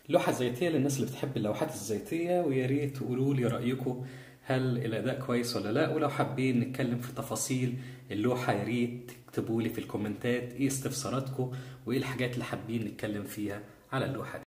لوحة زيتية للناس اللي بتحب اللوحات الزيتية، ويا ريت تقولوا لي رأيكم، هل الأداء كويس ولا لا؟ ولو حابين نتكلم في تفاصيل اللوحة يا ريت تكتبوا لي في الكومنتات ايه استفساراتكم وايه الحاجات اللي حابين نتكلم فيها على اللوحة دي.